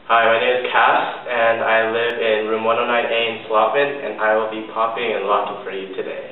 Hi, my name is Cass, and I live in room 109A in Slotman, and I will be popping and locking for you today.